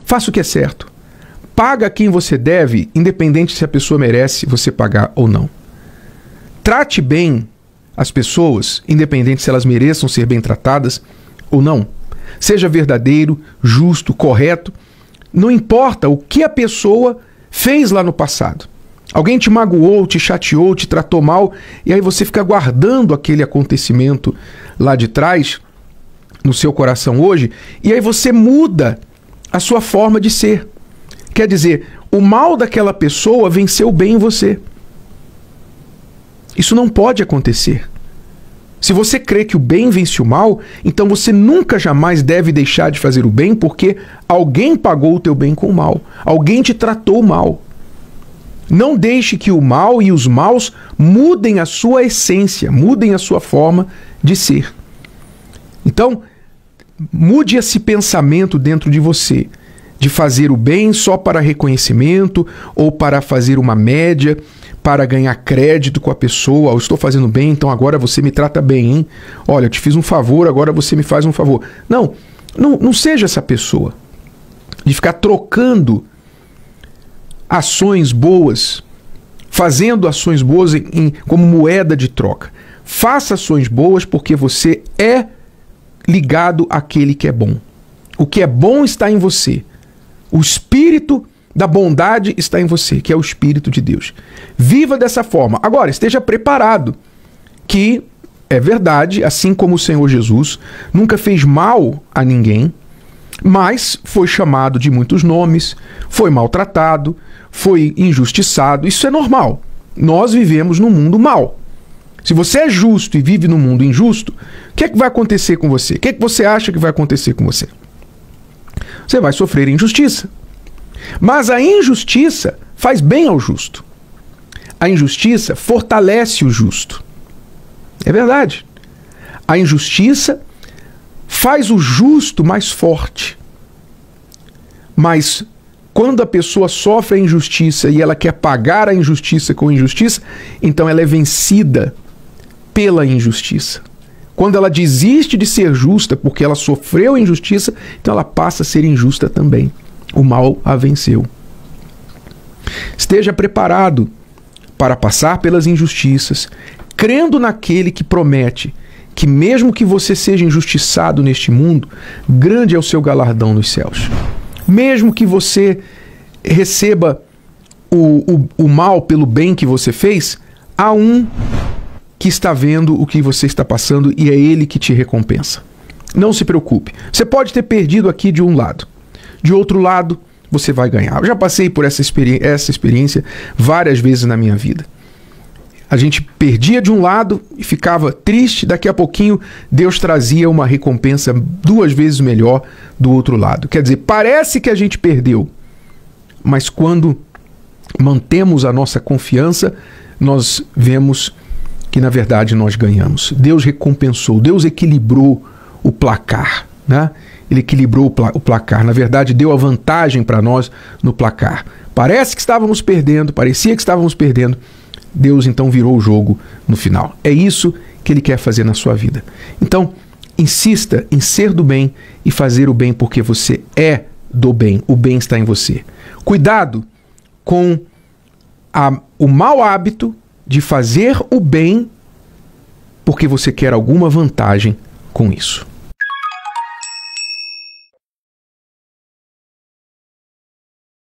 Faça o que é certo. Paga quem você deve, independente se a pessoa merece você pagar ou não. Trate bem as pessoas, independente se elas mereçam ser bem tratadas ou não. Seja verdadeiro, justo, correto. Não importa o que a pessoa fez lá no passado. Alguém te magoou, te chateou, te tratou mal, e aí você fica guardando aquele acontecimento lá de trás, no seu coração hoje, e aí você muda a sua forma de ser. Quer dizer, o mal daquela pessoa venceu o bem em você. Isso não pode acontecer. Se você crê que o bem vence o mal, então você nunca jamais deve deixar de fazer o bem, porque alguém pagou o teu bem com o mal. Alguém te tratou mal. Não deixe que o mal e os maus mudem a sua essência, mudem a sua forma de ser. Então, mude esse pensamento dentro de você, de fazer o bem só para reconhecimento ou para fazer uma média, para ganhar crédito com a pessoa. Eu estou fazendo bem, então agora você me trata bem, hein? Olha, eu te fiz um favor, agora você me faz um favor. Não seja essa pessoa de ficar trocando ações boas, fazendo ações boas como moeda de troca. Faça ações boas porque você é ligado àquele que é bom. O que é bom está em você. O espírito da bondade está em você, que é o Espírito de Deus. Viva dessa forma. Agora, esteja preparado que, é verdade, assim como o Senhor Jesus nunca fez mal a ninguém, mas foi chamado de muitos nomes, foi maltratado, foi injustiçado. Isso é normal. Nós vivemos num mundo mau. Se você é justo e vive num mundo injusto, o que é que vai acontecer com você? O que é que você acha que vai acontecer com você? Você vai sofrer injustiça. Mas a injustiça faz bem ao justo. A injustiça fortalece o justo. É verdade. A injustiça faz o justo mais forte. Mas quando a pessoa sofre a injustiça e ela quer pagar a injustiça com injustiça, então ela é vencida pela injustiça. Quando ela desiste de ser justa porque ela sofreu injustiça, então ela passa a ser injusta também. O mal a venceu. Esteja preparado para passar pelas injustiças, crendo naquele que promete que mesmo que você seja injustiçado neste mundo, grande é o seu galardão nos céus. Mesmo que você receba o mal pelo bem que você fez, há um que está vendo o que você está passando e é ele que te recompensa. Não se preocupe. Você pode ter perdido aqui de um lado. De outro lado, você vai ganhar. Eu já passei por essa experiência várias vezes na minha vida. A gente perdia de um lado e ficava triste. Daqui a pouquinho, Deus trazia uma recompensa 2 vezes melhor do outro lado. Quer dizer, parece que a gente perdeu. Mas quando mantemos a nossa confiança, nós vemos que, na verdade, nós ganhamos. Deus recompensou, Deus equilibrou o placar, né? Ele equilibrou o placar. Na verdade, deu a vantagem para nós no placar. Parece que estávamos perdendo, parecia que estávamos perdendo. Deus, então, virou o jogo no final. É isso que Ele quer fazer na sua vida. Então, insista em ser do bem e fazer o bem porque você é do bem. O bem está em você. Cuidado com o mau hábito de fazer o bem porque você quer alguma vantagem com isso.